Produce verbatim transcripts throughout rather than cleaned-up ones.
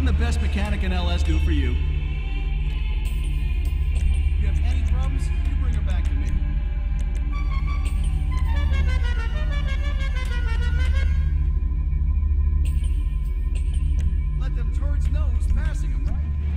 the best mechanic in L S do for you? If you have any problems, you bring her back to me. Let them turds know who's passing them, right?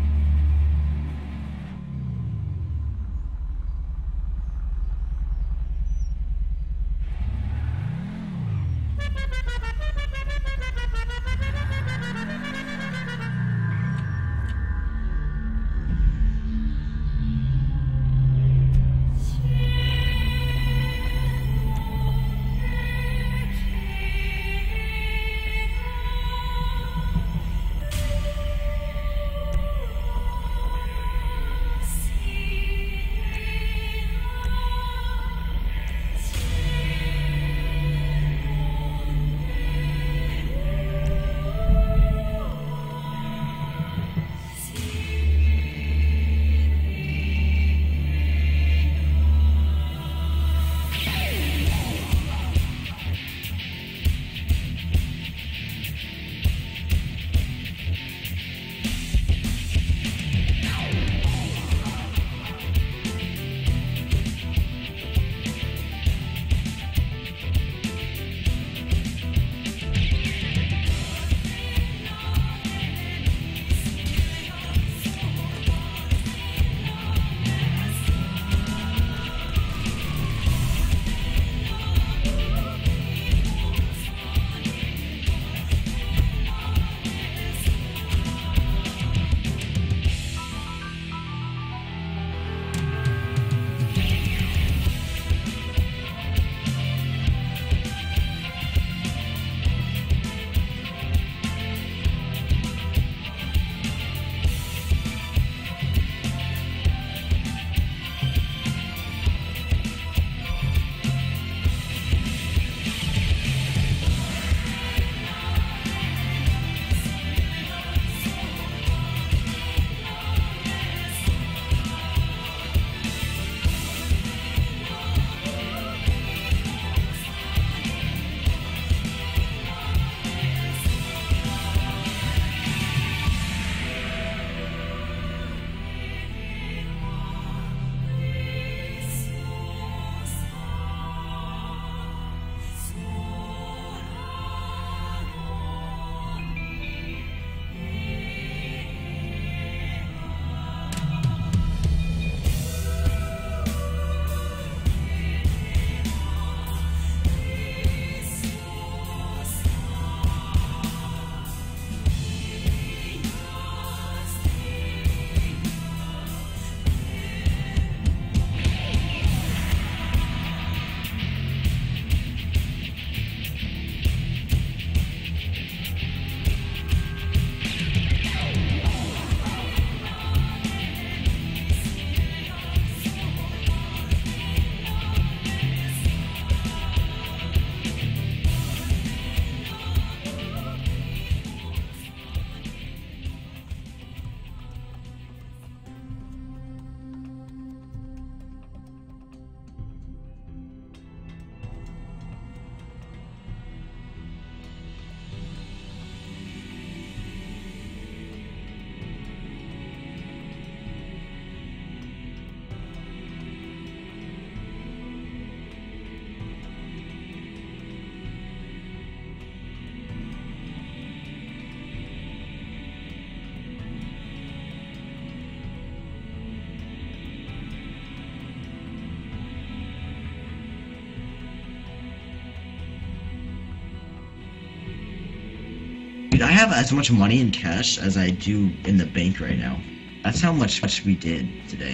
Dude, I have as much money in cash as I do in the bank right now. That's how much much we did today.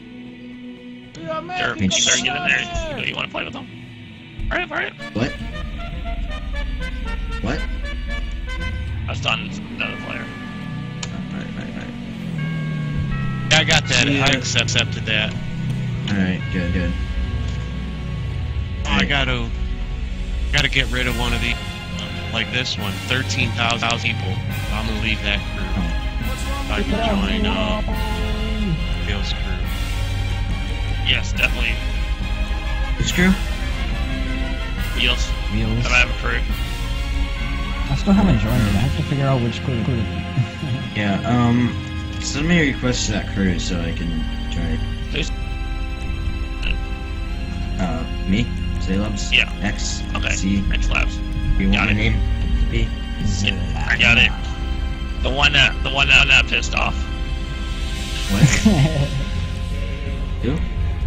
Yeah, man, Sure, sure, get in there. You, you want to play with them? Alright, alright. What? What? I stunned another player. Alright, right, right. Yeah, I got that. Yeah. I accepted that. Alright, good, good. Oh, I gotta, gotta get rid of one of these. Like this one, thirteen thousand people. I'm gonna leave that crew. Oh. I can join uh, Bill's crew. Yes, definitely. Which crew? Wheels. Wheels. I have a crew. I still haven't joined it. I have to figure out which crew. Yeah, um, send me a request to that crew so I can join. Who's- Uh, me? Zalubs? Yeah. X? Okay. C? X Labs. You want Got my it. name? B? Yeah, I got it. The one that the one that that pissed off. What? Who?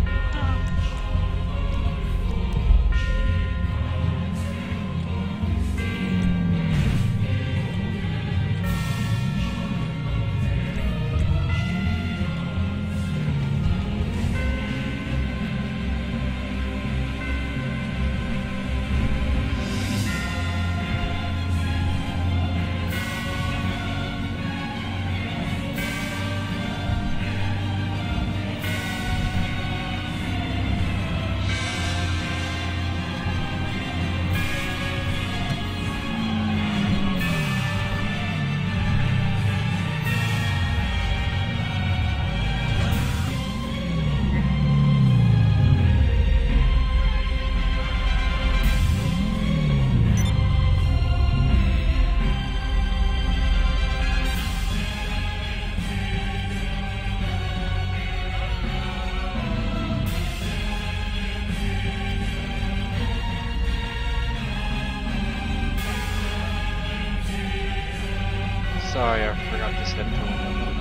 Sorry, I forgot to set to one.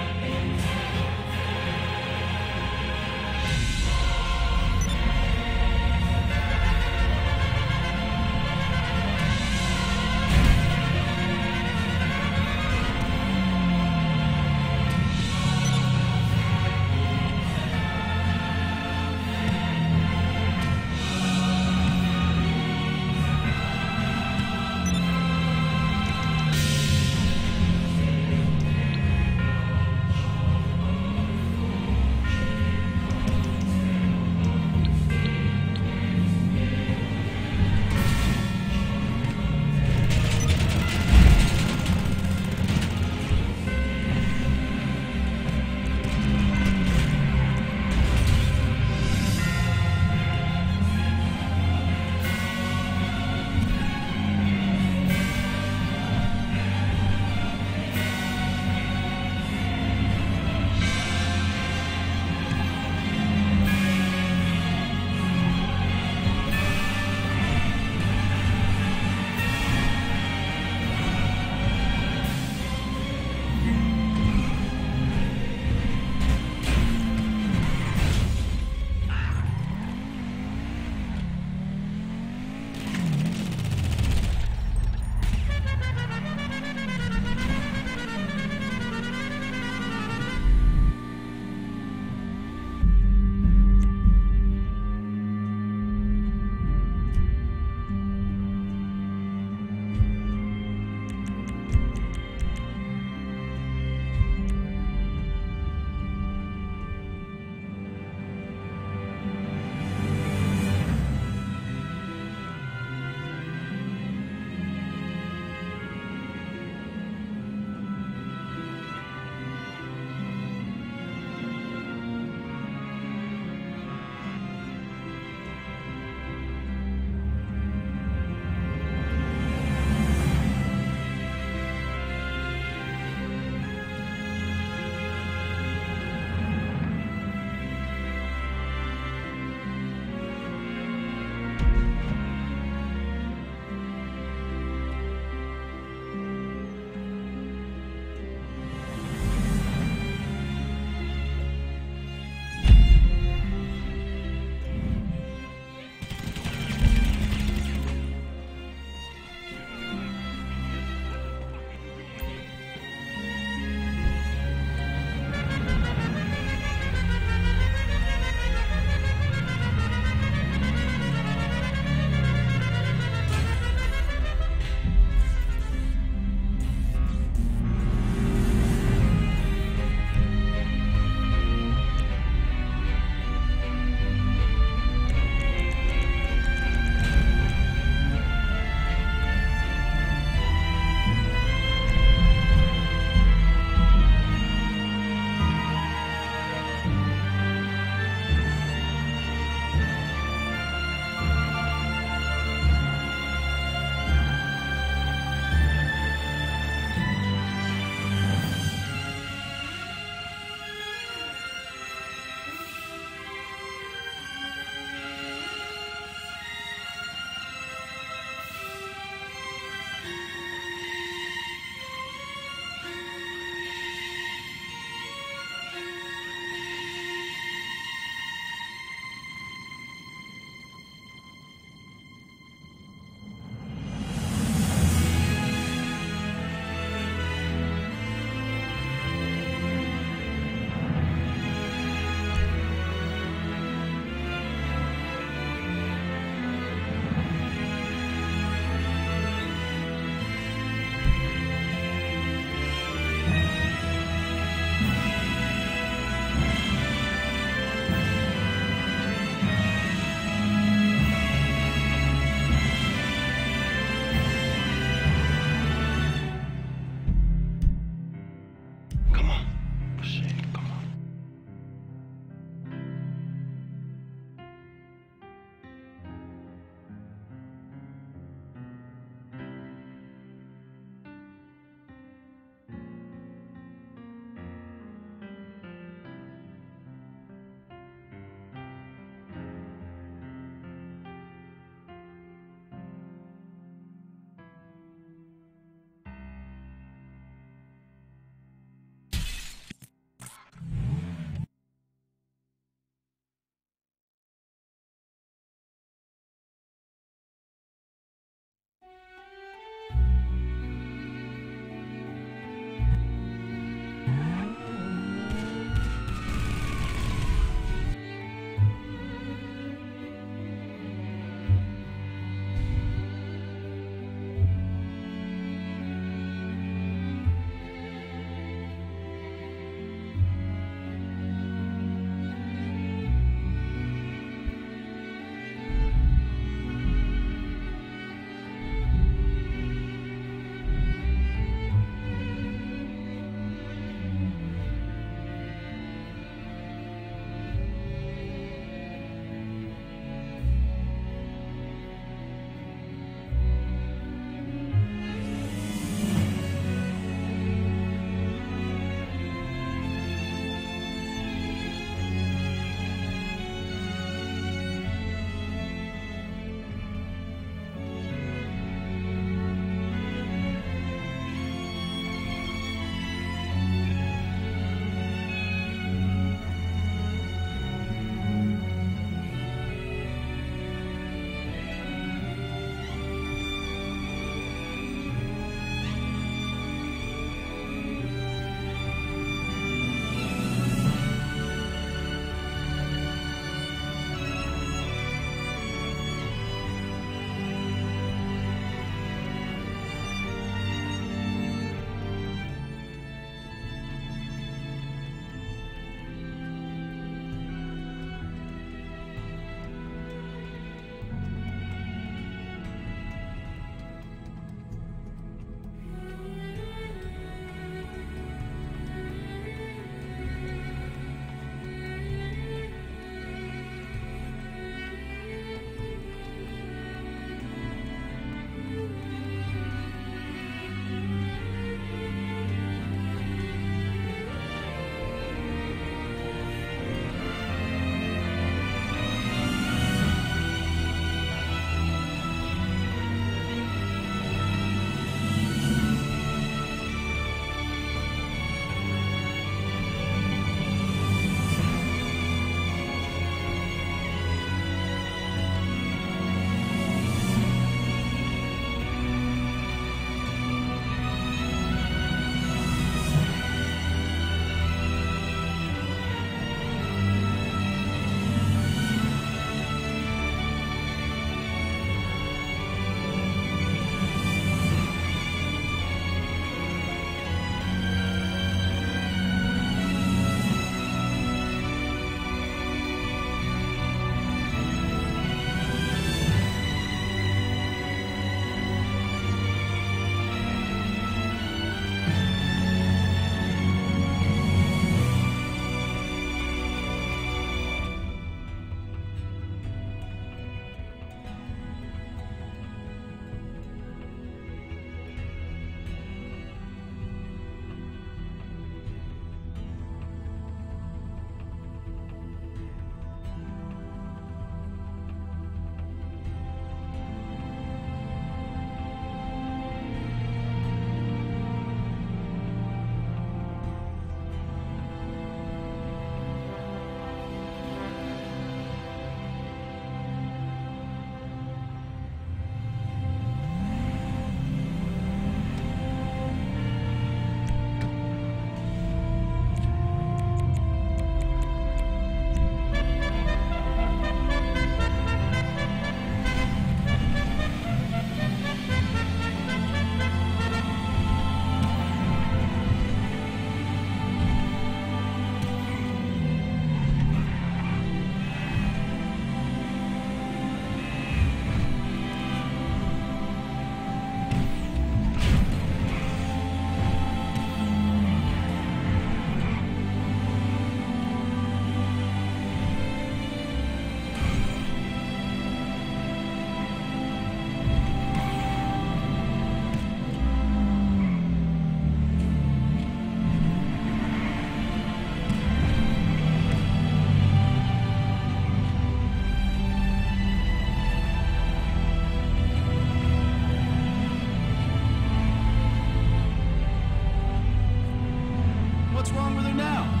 What's wrong with her now?